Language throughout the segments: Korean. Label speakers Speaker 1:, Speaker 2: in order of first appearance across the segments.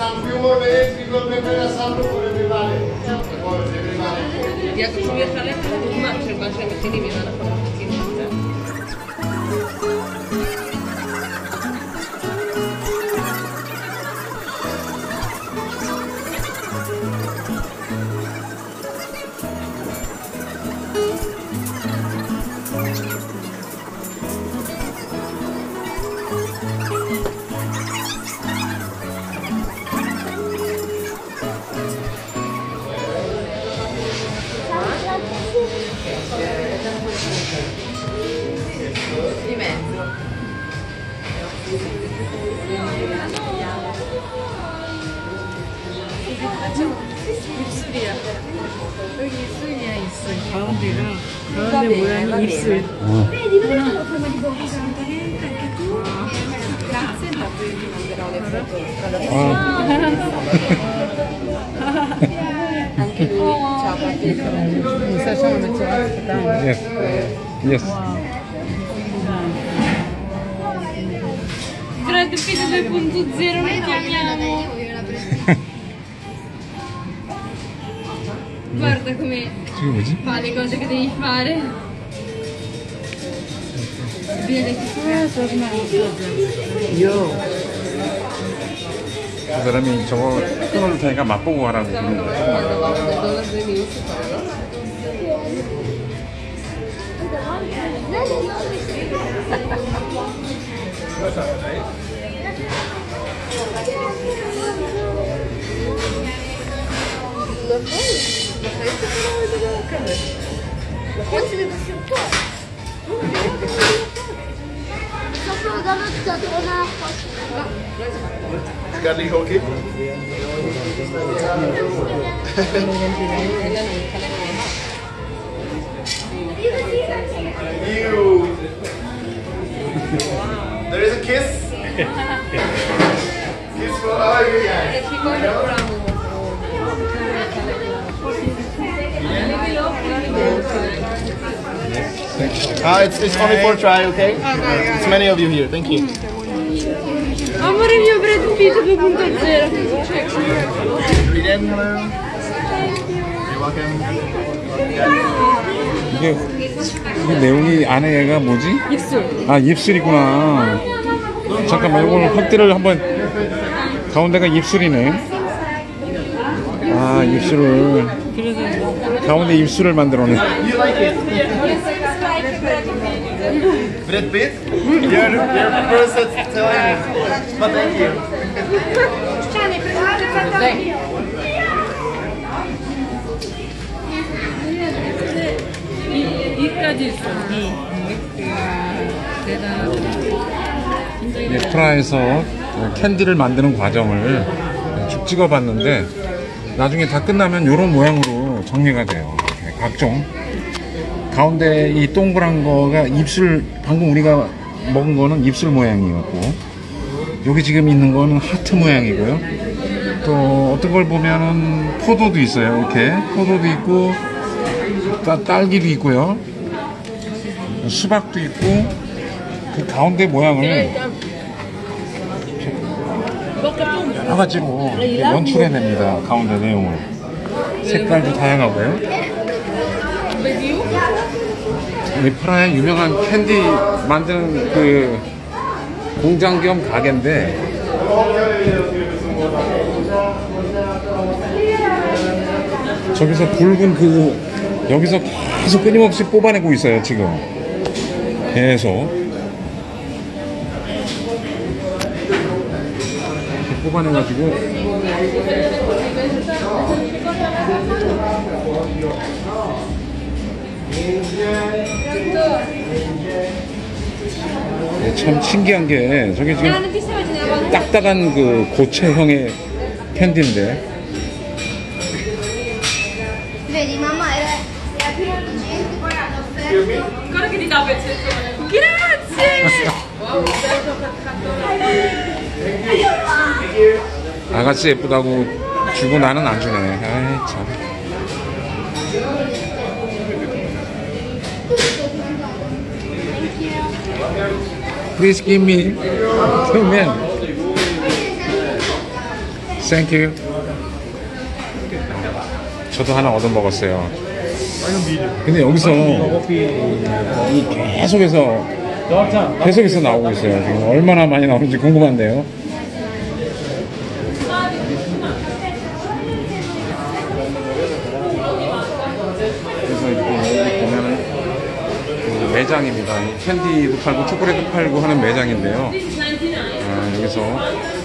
Speaker 1: Jak už uvěřali, doma třeba, že mi ty nevěděla na politiky. Di mezzo. 입술이야. 여기 입술이야, 입술. 가운데 모양이 입술.
Speaker 2: Vedi, non è solo forma di bocca, anche tu.
Speaker 1: Grazie, intanto io ti manderò le foto. Anche lui, ciao Patrizio.
Speaker 3: Mi sa siamo messo
Speaker 4: Yes. Yes.
Speaker 2: Brad Pitt 2.0 lo chiamiamo. Guarda come
Speaker 4: 지금 뭐지?
Speaker 2: fa le cose che devi fare. Vede che
Speaker 4: 그 사람이 저거 끊어줄 테니까 맛보고 가라고 그러는 거야.
Speaker 1: Quando vanno nel dollar 2000 si fanno.
Speaker 2: Forse mi passi un po'. Sopra da una
Speaker 5: Scarly Hockey. You. There is a kiss. Kiss for all you guys. It's only for try, okay? It's many of you here. Thank you.
Speaker 2: Amore mio, Brad Pitt 2.0.
Speaker 5: Again, hello. You're welcome.
Speaker 4: 이게 내용이 안에 얘가 뭐지?
Speaker 1: 입술.
Speaker 4: 아, 입술이구나. 잠깐만, 이걸 확대를 한번. 가운데가 입술이네. 아, 입술을. 가운데 입술을 만들어내.
Speaker 5: You like it? Brad Pitt? You're the person telling me. But thank you.
Speaker 3: 이까지 있어. 대단하다.
Speaker 4: 프라에서 캔디를 만드는 과정을 쭉 찍어봤는데 나중에 다 끝나면 이런 모양으로 정리가 돼요. 이렇게 각종 가운데 이 동그란 거가 입술, 방금 우리가 먹은 거는 입술 모양이었고 여기 지금 있는 거는 하트 모양이고요. 또 어떤 걸 보면은 포도도 있어요. 이렇게 포도도 있고 딸기도 있고요. 수박도 있고 그 가운데 모양을 여러 가지로 연출해냅니다. 가운데 내용을 색깔도 다양하고요. 이 프라하의 유명한 캔디 만드는 그 공장 겸 가게인데 저기서 붉은 그 여기서 계속 끊임없이 뽑아내고 있어요. 지금 계속 뽑아내가지고 참 신기한 게 저게 지금 딱딱한 그 고체형의 캔디인데
Speaker 2: Vedi, mamma era piena di gente, poi hanno offerto.
Speaker 1: Guarda che ti dà pezzettone. Grazie!
Speaker 4: 아가씨 예쁘다고 주고 나는 안 주네. 아이 참. Please give me 2 men. 땡큐. 저도 하나 얻어 먹었어요. 근데 여기서 이 계속해서 나오고 있어요. 지금 얼마나 많이 나오는지 궁금한데요. 그래서 이렇게 여기 보면은 그 매장입니다. 캔디도 팔고 초콜릿도 팔고 하는 매장인데요. 여기서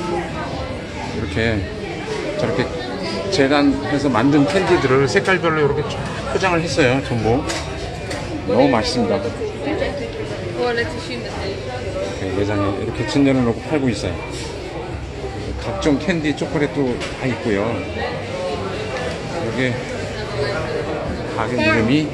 Speaker 4: 이렇게 저렇게 재단해서 만든 캔디들을 색깔별로 이렇게 쫙 포장을 했어요. 전부 너무 맛있습니다. 이렇게 매장에 이렇게 진열해 놓고 팔고 있어요. 각종 캔디, 초콜릿도 다 있고요. 여기 가게 이름이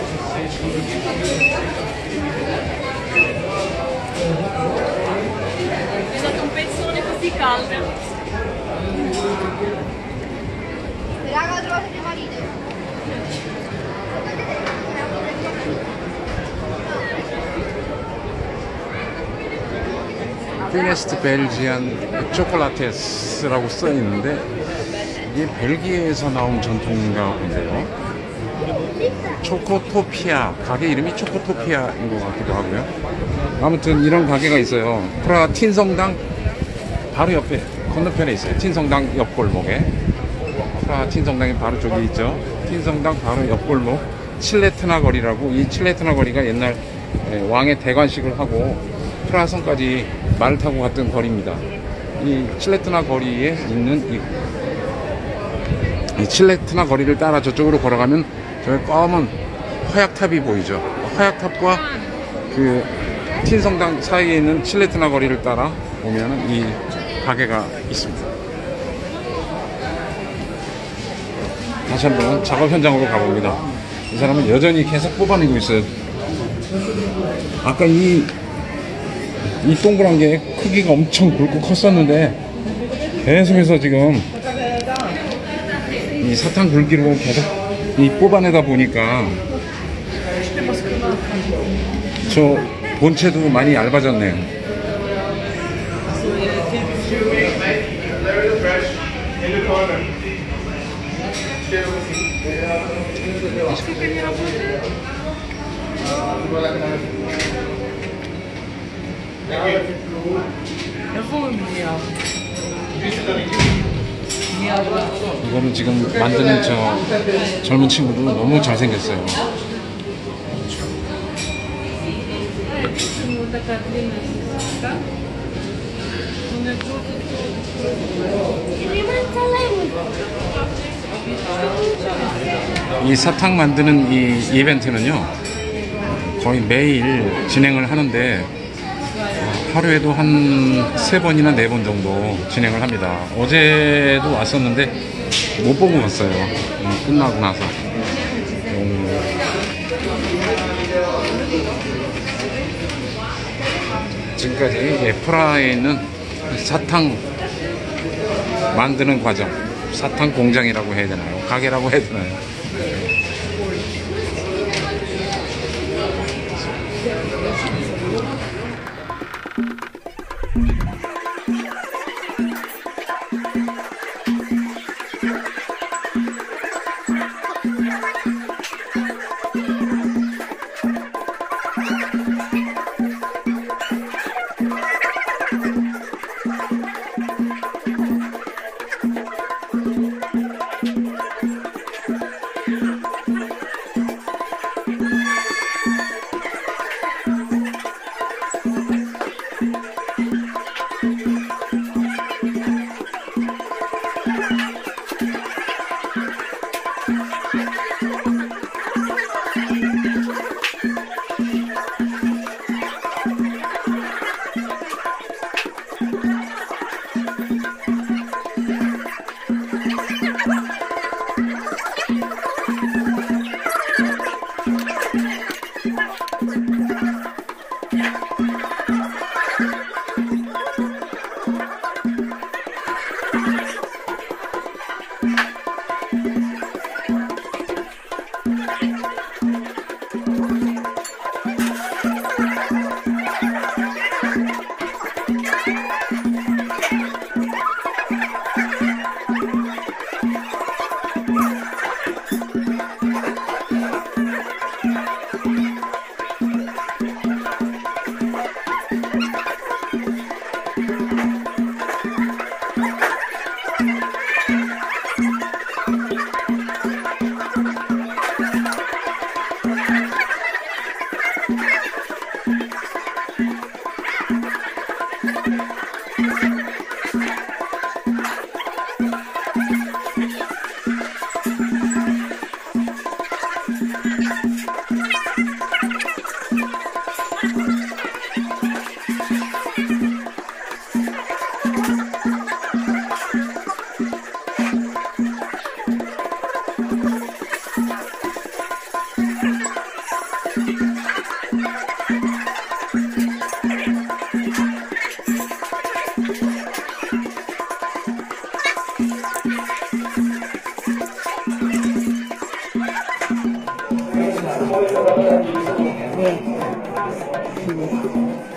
Speaker 2: Raga, trovate le marine.
Speaker 4: 피네스트 벨지안 초콜라테스라고 써 있는데 이게 벨기에에서 나온 전통인가 본데요. 초코토피아, 가게 이름이 초코토피아인 것 같기도 하고요. 아무튼 이런 가게가 있어요. 프라하 틴성당 바로 옆에 건너편에 있어요. 틴성당 옆골목에. 프라하 틴성당이 바로 저기 있죠. 틴성당 바로 옆골목 칠레트나 거리라고. 이 칠레트나 거리가 옛날 왕의 대관식을 하고 프라하 성까지 말을 타고 갔던 거리입니다. 이 칠레트나 거리에 있는 이 칠레트나 거리를 따라 저쪽으로 걸어가면 저기 검은 화약탑이 보이죠. 화약탑과 그 틴성당 사이에 있는 칠레트나 거리를 따라 보면 이 가게가 있습니다. 다시 한번 작업 현장으로 가봅니다. 이 사람은 여전히 계속 뽑아내고 있어요. 아까 이 동그란 게 크기가 엄청 굵고 컸었는데 계속해서 지금 이 사탕 굵기로 계속 이 뽑아내다 보니까 저 본체도 많이 얇아졌네요. 이거는 지금 만드는 저 젊은 친구도 너무 잘생겼어요. 이 사탕 만드는 이 이벤트는요 거의 매일 진행을 하는데 하루에도 한 3번이나 4번 정도 진행을 합니다. 어제도 왔었는데 못 보고 왔어요. 끝나고 나서. 지금까지 프라하에 있는 사탕 만드는 과정, 사탕 공장이라고 해야 되나요? 가게라고 해야 되나요?
Speaker 3: 네.